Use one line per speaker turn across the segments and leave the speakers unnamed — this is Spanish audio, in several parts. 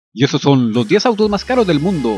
Y esos son los 10 autos más caros del mundo.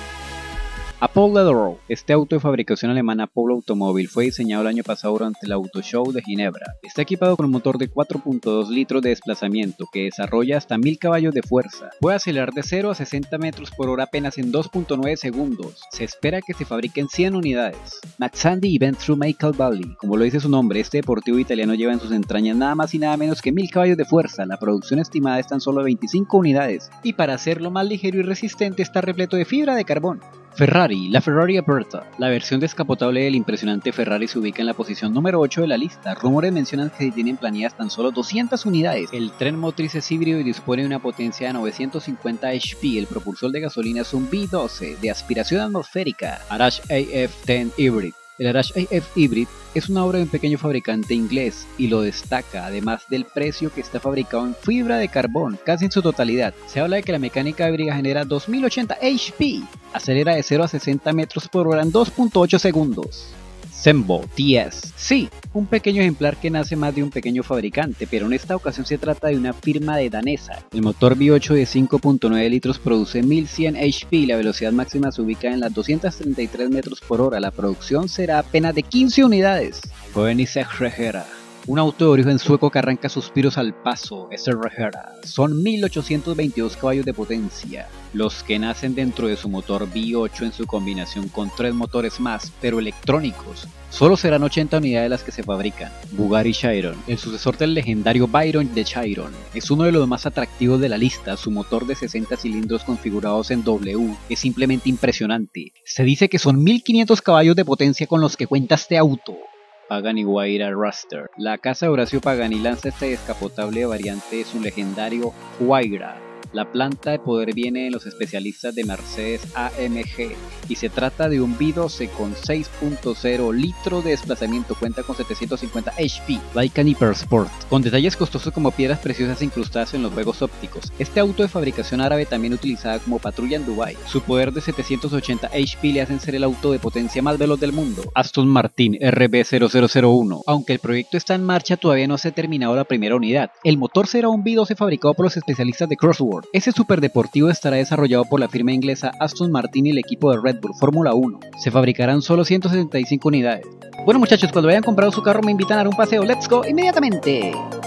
Apollo. Este auto de fabricación alemana Apollo Automobile fue diseñado el año pasado durante el Auto Show de Ginebra. Está equipado con un motor de 4.2 litros de desplazamiento que desarrolla hasta 1000 caballos de fuerza. Puede acelerar de 0 a 60 metros por hora apenas en 2.9 segundos. Se espera que se fabriquen 100 unidades. Mazzandi Event Through Michael Valley. Como lo dice su nombre, este deportivo italiano lleva en sus entrañas nada más y nada menos que 1000 caballos de fuerza. La producción estimada es tan solo 25 unidades. Y para hacerlo más ligero y resistente está repleto de fibra de carbón. Ferrari, la Ferrari Aperta. La versión descapotable del impresionante Ferrari se ubica en la posición número 8 de la lista. Rumores mencionan que se tienen planeadas tan solo 200 unidades. El tren motriz es híbrido y dispone de una potencia de 950 HP. El propulsor de gasolina es un V12 de aspiración atmosférica. Arash AF10 Hybrid. El Arash AF Hybrid es una obra de un pequeño fabricante inglés y lo destaca, además del precio que está fabricado en fibra de carbón, casi en su totalidad. Se habla de que la mecánica híbrida genera 2080 HP, acelera de 0 a 60 metros por hora en 2.8 segundos. Sembo TS. Sí, un pequeño ejemplar que nace más de un pequeño fabricante, pero en esta ocasión se trata de una firma de danesa. El motor V8 de 5.9 litros produce 1100 HP y la velocidad máxima se ubica en las 233 metros por hora. La producción será apenas de 15 unidades. Koenigsegg Regera. Un auto de origen sueco que arranca suspiros al paso, es el Regera. Son 1822 caballos de potencia, los que nacen dentro de su motor V8 en su combinación con 3 motores más, pero electrónicos. Solo serán 80 unidades las que se fabrican. Bugatti Chiron, el sucesor del legendario Byron de Chiron, es uno de los más atractivos de la lista. Su motor de 60 cilindros configurados en W es simplemente impresionante. Se dice que son 1500 caballos de potencia con los que cuenta este auto. Pagani Huayra Raster. La casa de Horacio Pagani lanza esta descapotable variante de su legendario Huayra. La planta de poder viene de los especialistas de Mercedes AMG y se trata de un V12 con 6.0 litros de desplazamiento, cuenta con 750 HP, Lycan Hypersport, con detalles costosos como piedras preciosas incrustadas en los juegos ópticos. Este auto de fabricación árabe también utilizada como patrulla en Dubai. Su poder de 780 HP le hacen ser el auto de potencia más veloz del mundo. Aston Martin RB0001. Aunque el proyecto está en marcha, todavía no se ha terminado la primera unidad. El motor será un V12 fabricado por los especialistas de Crosswork. Ese superdeportivo estará desarrollado por la firma inglesa Aston Martin y el equipo de Red Bull Fórmula 1. Se fabricarán solo 175 unidades. Bueno muchachos, cuando hayan comprado su carro me invitan a dar un paseo. ¡Let's go! ¡Inmediatamente!